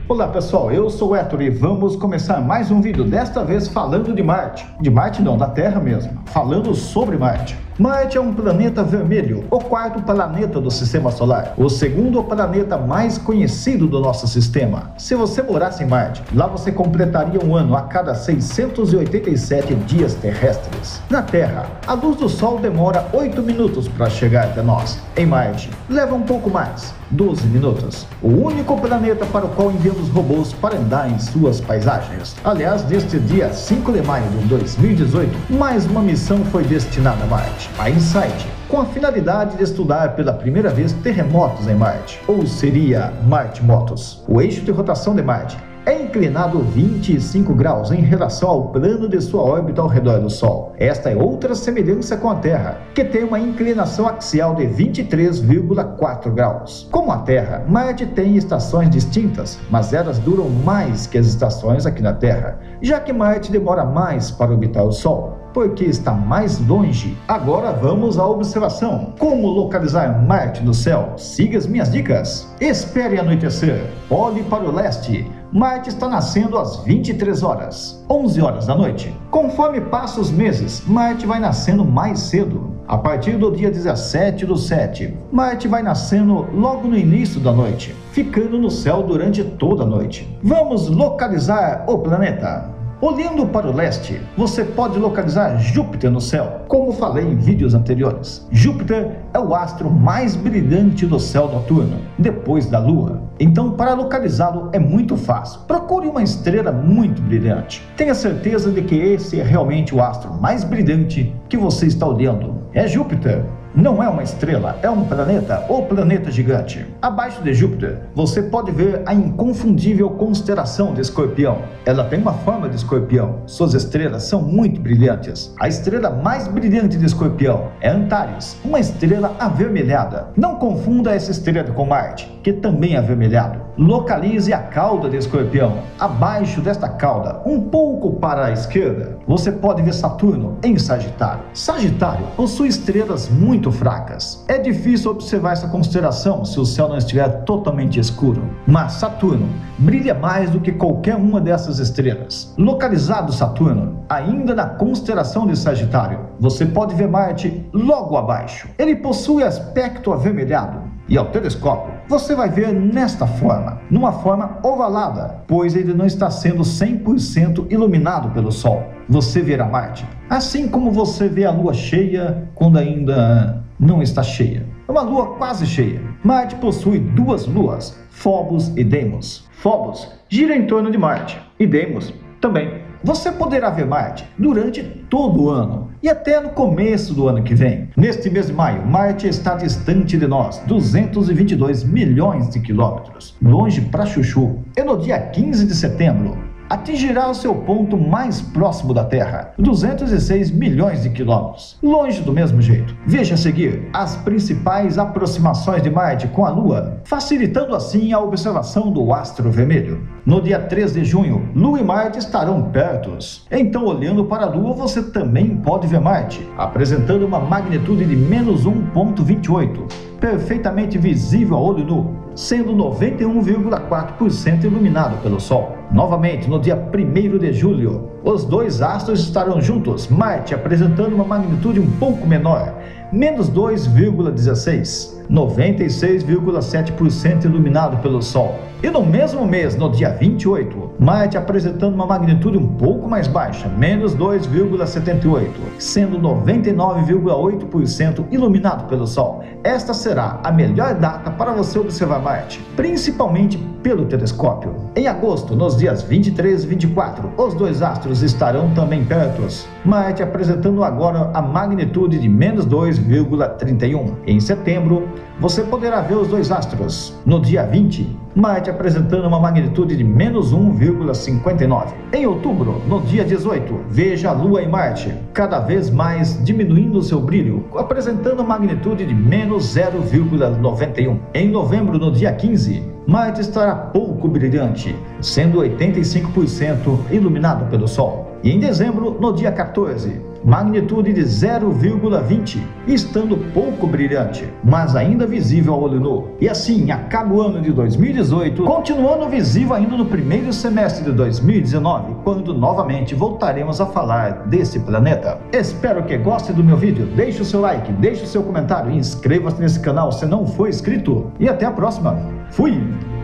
Olá pessoal, eu sou o Héctor e vamos começar mais um vídeo, desta vez falando de Marte. De Marte não, da Terra mesmo, falando sobre Marte. Marte é um planeta vermelho, o quarto planeta do Sistema Solar, o segundo planeta mais conhecido do nosso sistema. Se você morasse em Marte, lá você completaria um ano a cada 687 dias terrestres. Na Terra, a luz do Sol demora 8 minutos para chegar até nós. Em Marte, leva um pouco mais, 12 minutos. O único planeta para o qual enviamos robôs para andar em suas paisagens. Aliás, neste dia 5 de maio de 2018, mais uma missão foi destinada a Marte, a InSight, com a finalidade de estudar pela primeira vez terremotos em Marte, ou seria Marte Motos. O eixo de rotação de Marte é inclinado 25 graus em relação ao plano de sua órbita ao redor do Sol. Esta é outra semelhança com a Terra, que tem uma inclinação axial de 23,4 graus. Como a Terra, Marte tem estações distintas, mas elas duram mais que as estações aqui na Terra, já que Marte demora mais para orbitar o Sol, porque está mais longe. Agora vamos à observação. Como localizar Marte no céu? Siga as minhas dicas. Espere anoitecer. Olhe para o leste. Marte está nascendo às 23 horas, 11 horas da noite. Conforme passam os meses, Marte vai nascendo mais cedo. A partir do dia 17/7, Marte vai nascendo logo no início da noite, ficando no céu durante toda a noite. Vamos localizar o planeta. Olhando para o leste, você pode localizar Júpiter no céu, como falei em vídeos anteriores. Júpiter é o astro mais brilhante do céu noturno, depois da Lua. Então, para localizá-lo é muito fácil. Procure uma estrela muito brilhante. Tenha certeza de que esse é realmente o astro mais brilhante que você está olhando. É Júpiter. Não é uma estrela, é um planeta ou planeta gigante. Abaixo de Júpiter, você pode ver a inconfundível constelação de Escorpião. Ela tem uma forma de escorpião. Suas estrelas são muito brilhantes. A estrela mais brilhante de Escorpião é Antares, uma estrela avermelhada. Não confunda essa estrela com Marte, que também é avermelhado. Localize a cauda de Escorpião. Abaixo desta cauda, um pouco para a esquerda, você pode ver Saturno em Sagitário. Sagitário possui estrelas muito fracas. É difícil observar essa constelação se o céu não estiver totalmente escuro. Mas Saturno brilha mais do que qualquer uma dessas estrelas. Localizado Saturno, ainda na constelação de Sagitário, você pode ver Marte logo abaixo. Ele possui aspecto avermelhado. E ao telescópio, você vai ver nesta forma, numa forma ovalada, pois ele não está sendo 100% iluminado pelo Sol. Você verá Marte, assim como você vê a Lua cheia quando ainda não está cheia. É uma Lua quase cheia. Marte possui duas luas, Phobos e Deimos. Phobos gira em torno de Marte e Deimos também. Você poderá ver Marte durante todo o ano e até no começo do ano que vem. Neste mês de maio, Marte está distante de nós, 222 milhões de quilômetros, longe pra chuchu. E no dia 15 de setembro, atingirá o seu ponto mais próximo da Terra, 206 milhões de quilômetros, longe do mesmo jeito. Veja a seguir as principais aproximações de Marte com a Lua, facilitando assim a observação do astro vermelho. No dia 3 de junho, Lua e Marte estarão pertos. Então, olhando para a Lua, você também pode ver Marte, apresentando uma magnitude de menos 1,28, perfeitamente visível a olho nu, sendo 91,4% iluminado pelo Sol. Novamente, no dia 1º de julho, os dois astros estarão juntos, Marte apresentando uma magnitude um pouco menor, menos 2,16, 96,7% iluminado pelo Sol. E no mesmo mês, no dia 28, Marte apresentando uma magnitude um pouco mais baixa, menos 2,78, sendo 99,8% iluminado pelo Sol. Esta será a melhor data para você observar Marte, principalmente pelo telescópio. Em agosto, nos dias 23 e 24, os dois astros estarão também pertos, Marte apresentando agora a magnitude de menos 2,31. Em setembro, você poderá ver os dois astros. No dia 20, Marte apresentando uma magnitude de menos 1,59. Em outubro, no dia 18, veja a Lua e Marte, cada vez mais diminuindo seu brilho, apresentando magnitude de menos 0,91. Em novembro, no dia 15, Marte estará pouco brilhante, sendo 85% iluminado pelo Sol. E em dezembro, no dia 14, magnitude de 0,20, estando pouco brilhante, mas ainda visível ao olho nu. E assim acaba o ano de 2018, continuando visível ainda no primeiro semestre de 2019, quando novamente voltaremos a falar desse planeta. Espero que goste do meu vídeo, deixe o seu like, deixe o seu comentário e inscreva-se nesse canal se não for inscrito. E até a próxima. Fui!